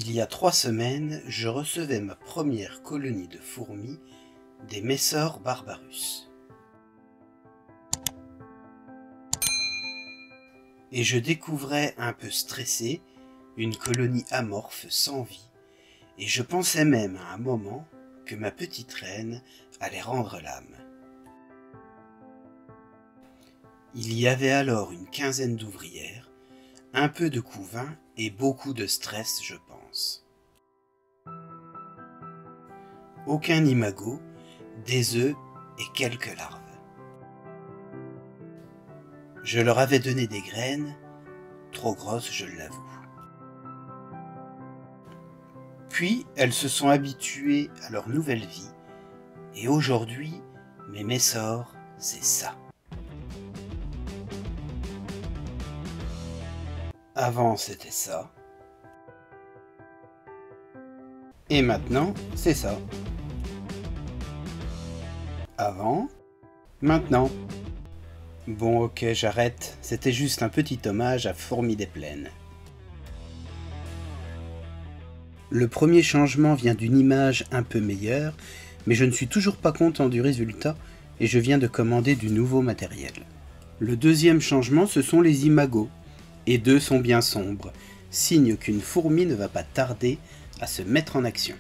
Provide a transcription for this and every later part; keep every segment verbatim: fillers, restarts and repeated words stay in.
Il y a trois semaines, je recevais ma première colonie de fourmis des Messor barbarus. Et je découvrais un peu stressé une colonie amorphe sans vie, et je pensais même à un moment que ma petite reine allait rendre l'âme. Il y avait alors une quinzaine d'ouvrières, un peu de couvain et beaucoup de stress, je pense. Aucun imago, des œufs et quelques larves. Je leur avais donné des graines, trop grosses je l'avoue. Puis elles se sont habituées à leur nouvelle vie, et aujourd'hui, mes Messor, c'est ça. Avant c'était ça, et maintenant c'est ça. Avant, maintenant. Bon ok, j'arrête, c'était juste un petit hommage à Fourmis des Plaines. Le premier changement vient d'une image un peu meilleure, mais je ne suis toujours pas content du résultat et je viens de commander du nouveau matériel. Le deuxième changement, ce sont les imagos, et deux sont bien sombres, signe qu'une fourmi ne va pas tarder à se mettre en action.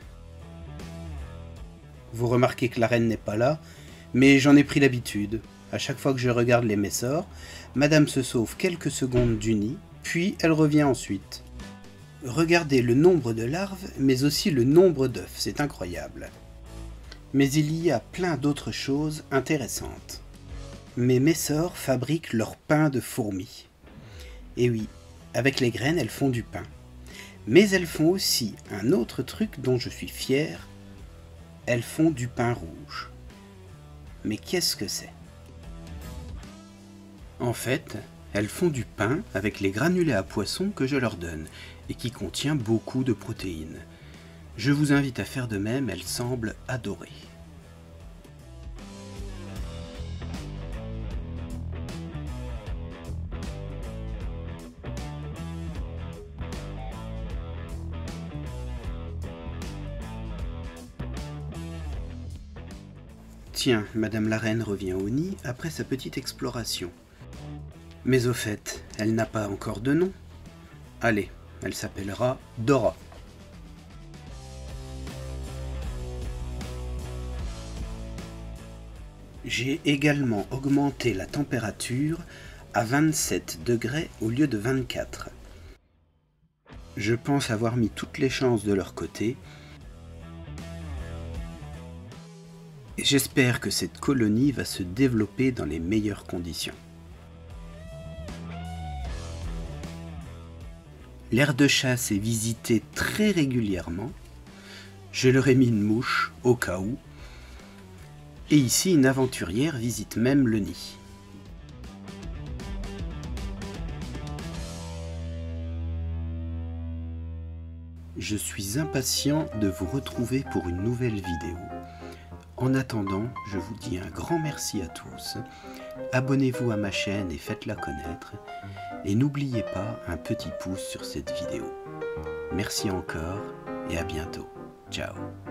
Vous remarquez que la reine n'est pas là, mais j'en ai pris l'habitude. À chaque fois que je regarde les Messor, madame se sauve quelques secondes du nid, puis elle revient ensuite. Regardez le nombre de larves, mais aussi le nombre d'œufs, c'est incroyable. Mais il y a plein d'autres choses intéressantes. Mes Messor fabriquent leur pain de fourmis. Et oui, avec les graines, elles font du pain. Mais elles font aussi un autre truc dont je suis fier. Elles font du pain rouge. Mais qu'est-ce que c'est? En fait, elles font du pain avec les granulés à poisson que je leur donne et qui contient beaucoup de protéines. Je vous invite à faire de même, elles semblent adorer. Tiens, madame la reine revient au nid après sa petite exploration. Mais au fait, elle n'a pas encore de nom. Allez, elle s'appellera Dora. J'ai également augmenté la température à vingt-sept degrés au lieu de vingt-quatre. Je pense avoir mis toutes les chances de leur côté. Et j'espère que cette colonie va se développer dans les meilleures conditions. L'aire de chasse est visitée très régulièrement. Je leur ai mis une mouche au cas où. Et ici, une aventurière visite même le nid. Je suis impatient de vous retrouver pour une nouvelle vidéo. En attendant, je vous dis un grand merci à tous. Abonnez-vous à ma chaîne et faites-la connaître. Et n'oubliez pas un petit pouce sur cette vidéo. Merci encore et à bientôt. Ciao.